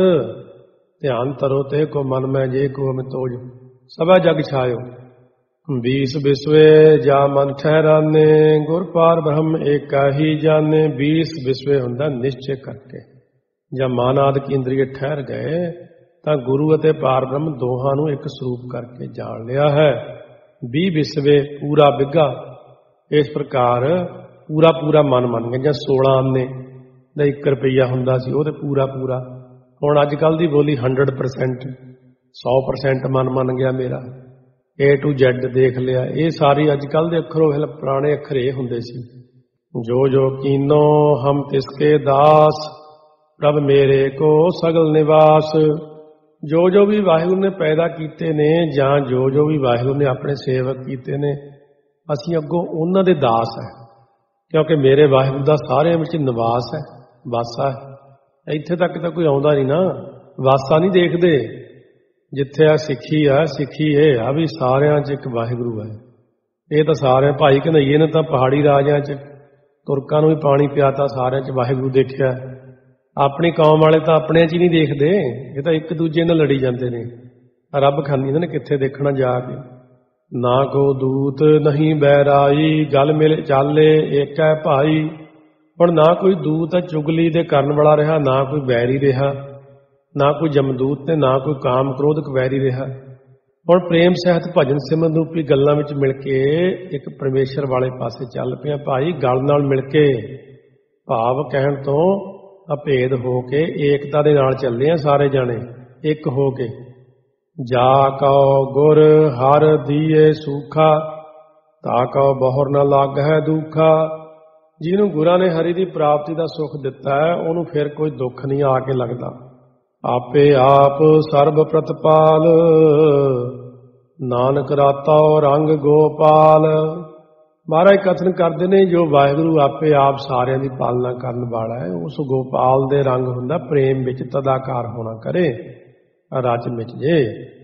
ਧਿਆਨ ਧਰੋ ਤੇ ਕੋ ਮਨ ਮੈਂ ਜੇ ਕੋ ਮੈਂ ਤੋਜ, ਸਭਾ ਜਗ ਛਾਇਓ। 20 ਵਿਸਵੇ ਜਾ ਮਨ ਠਹਿਰਾਨੇ, ਗੁਰ ਪਾਰ ਬ੍ਰਹਮ ਏਕਾ ਹੀ ਜਾਣੇ। 20 ਵਿਸਵੇ ਹੁੰਦਾ ਨਿਸ਼ਚੈ ਕਰਕੇ। ਜਾਂ ਮਨ ਆਦਿਕ ਇੰਦਰੀਏ ਠਹਿਰ ਗਏ, ਤਾਂ ਗੁਰੂ ਅਤੇ ਪਾਰ ਬ੍ਰਹਮ ਦੋਹਾਂ ਨੂੰ ਇੱਕ ਸਰੂਪ ਕਰਕੇ ਜਾਣ ਲਿਆ ਹੈ। 20 ਵਿਸਵੇ ਪੂਰਾ ਬਿੱਗਾ। ਇਸ ਪ੍ਰਕਾਰ ਪੂਰਾ ਮਨ ਮੰਨ ਗਏ। ਜਾਂ 16 ਆਨੇ, ਦਾ 1 ਰੁਪਈਆ ਹੁੰਦਾ ਸੀ, ਉਹ ਤੇ ਪੂਰਾ ਪੂਰਾ। ਹੁਣ ਅੱਜ ਕੱਲ੍ਹ ਦੀ ਬੋਲੀ 100%, 100% ਮਨ ਗਿਆ ਮੇਰਾ, A to Z ਦੇਖ ਲਿਆ। ਇਹ ਸਾਰੀ ਅੱਜ ਕੱਲ੍ਹ ਦੇ ਅੱਖਰੋਂ ਪੁਰਾਣੇ ਅੱਖਰ ਇਹ ਹੁੰਦੇ ਸੀ। ਜੋ ਜੋ ਕੀਨੋ ਹਮ ਤਿਸਕੇ ਦਾਸ, ਪ੍ਰਭ ਮੇਰੇ ਕੋ ਸਗਲ ਨਿਵਾਸ। ਜੋ ਜੋ ਵੀ ਵਾਹਿਗੁਰੂ ਨੇ ਪੈਦਾ ਕੀਤੇ ਨੇ, ਜਾਂ ਜੋ ਜੋ ਵੀ ਵਾਹਿਗੁਰੂ ਨੇ ਆਪਣੇ ਸੇਵਕ ਕੀਤੇ ਨੇ, ਅਸੀਂ ਅੱਗੋਂ ਉਹਨਾਂ ਦੇ ਦਾਸ ਹੈ, ਕਿਉਂਕਿ ਮੇਰੇ ਵਾਹਿਗੁਰੂ ਦਾ ਸਾਰਿਆਂ ਵਿੱਚ ਨਿਵਾਸ ਹੈ, ਵਾਸਾ ਹੈ। ਇੱਥੇ ਤੱਕ ਤਾਂ ਕੋਈ ਆਉਂਦਾ ਨਹੀਂ ਨਾ, ਵਾਸਾ ਨਹੀਂ ਦੇਖਦੇ। ਜਿੱਥੇ ਆ ਸਿੱਖੀ ਇਹ ਆ ਵੀ ਸਾਰਿਆਂ 'ਚ ਇੱਕ ਵਾਹਿਗੁਰੂ ਹੈ। ਇਹ ਤਾਂ ਸਾਰਿਆਂ ਭਾਈ ਕਨ੍ਹਈਏ ਨੇ ਤਾਂ ਪਹਾੜੀ ਰਾਜਿਆਂ 'ਚ ਤੁਰਕਾਂ ਨੂੰ ਵੀ ਪਾਣੀ ਪਿਆਤਾ, ਸਾਰਿਆਂ 'ਚ ਵਾਹਿਗੁਰੂ ਦੇਖਿਆ। ਆਪਣੀ ਕੌਮ ਵਾਲੇ ਤਾਂ ਆਪਣੇ 'ਚ ਹੀ ਨਹੀਂ ਦੇਖਦੇ, ਇਹ ਤਾਂ ਇੱਕ ਦੂਜੇ ਨਾਲ ਲੜੀ ਜਾਂਦੇ ਨੇ। ਰੱਬ ਖਾਨੀ ਇਹਨਾਂ ਨੇ ਕਿੱਥੇ ਦੇਖਣਾ ਜਾ ਕੇ। ਨਾ ਕੋ ਦੂਤ ਨਹੀਂ ਬਹਿਰਾਈ, ਗਲ ਮਿਲ ਚਾਲੇ ਏਕੈ ਭਾਈ। ਹੁਣ ਨਾ ਕੋਈ ਦੂਤ ਚੁਗਲੀ ਦੇ ਕਰਨ ਵਾਲਾ ਰਿਹਾ, ਨਾ ਕੋਈ ਵੈਰੀ ਰਿਹਾ, ਨਾ ਕੋਈ ਜਮਦੂਤ ਤੇ ਨਾ ਕੋਈ ਕਾਮ ਕ੍ਰੋਧਕ ਵੈਰੀ ਰਿਹਾ। ਹੁਣ ਪ੍ਰੇਮ ਸਹਿਤ ਭਜਨ ਸਿਮਰਨ ਰੂਪੀ ਗੱਲਾਂ ਵਿੱਚ ਮਿਲ ਕੇ ਇੱਕ ਪਰਮੇਸ਼ਰ ਵਾਲੇ ਪਾਸੇ ਚੱਲ ਪਿਆ ਭਾਈ। ਗਲ ਨਾਲ ਮਿਲ ਕੇ, ਭਾਵ ਕਹਿਣ ਤੋਂ ਅਭੇਦ ਹੋ ਕੇ ਏਕਤਾ ਦੇ ਨਾਲ ਚੱਲੇ ਆ ਸਾਰੇ ਜਾਣੇ, ਇੱਕ ਹੋ ਕੇ। ਜਾ ਕਉ ਗੁਰ ਹਰ ਦੀਏ ਸੂਖਾ, ਤਾ ਕਉ ਬਹੁਰ ਨ ਲਾਗਹਿ ਦੁਖਾ। ਜਿਹਨੂੰ ਗੁਰਾਂ ਨੇ ਹਰੀ ਦੀ ਪ੍ਰਾਪਤੀ ਦਾ ਸੁੱਖ ਦਿੱਤਾ ਹੈ, ਉਹਨੂੰ ਫਿਰ ਕੋਈ ਦੁੱਖ ਨਹੀਂ ਆ ਕੇ ਲੱਗਦਾ। ਆਪੇ ਆਪ ਸਰਬ ਪ੍ਰਤਪਾਲ, ਨਾਨਕ ਰਾਤਾ ਰੰਗ ਗੋਪਾਲ। ਮਹਾਰਾਜ ਕਥਨ ਕਰਦੇ ਨੇ, ਜੋ ਵਾਹਿਗੁਰੂ ਆਪੇ ਆਪ ਸਾਰਿਆਂ ਦੀ ਪਾਲਣਾ ਕਰਨ ਵਾਲਾ ਹੈ, ਉਸ ਗੋਪਾਲ ਦੇ ਰੰਗ ਹੁੰਦਾ ਪ੍ਰੇਮ ਵਿੱਚ ਤਦਾਕਾਰ ਹੋਣਾ ਕਰੇ, ਰਚ ਮਿਚ ਜੇ।